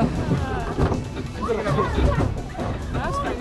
That's fun.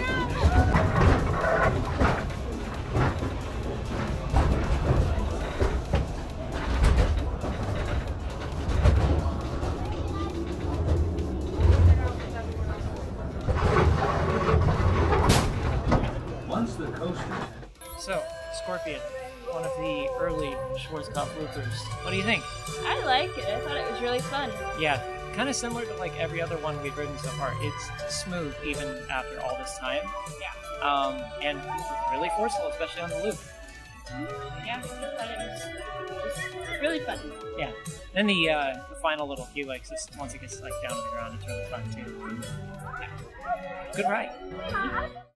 Once the coaster. So, Scorpion, one of the early Schwarzkopf loopers. What do you think? I like it. I thought it was really fun. Yeah, kind of similar to like every other one we've ridden so far. It's smooth even after all this time. Yeah. And really forceful, especially on the loop. Yeah, I thought it was just really fun. Yeah. Then the final little helix, once it gets like down to the ground, it's really fun too. Yeah. Good ride.